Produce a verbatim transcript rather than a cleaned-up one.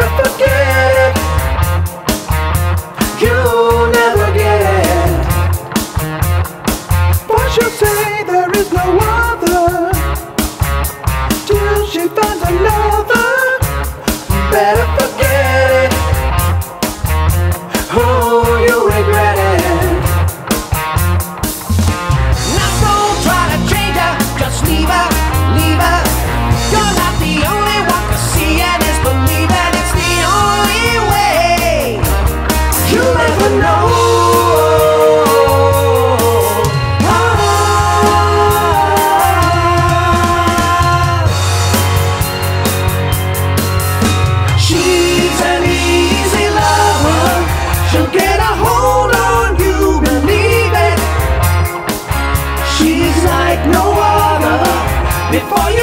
better forget it. You'll never get it. But she'll say there is no other till she finds another. Better forget it. Oh, you'll regret it. Now don't try to change her, just leave her, leave her. You're not the only one, 'cause seeing is believing. It's the only way. You'll never know. She's an easy lover. She'll get a hold on you, believe it. She's like no other. Before you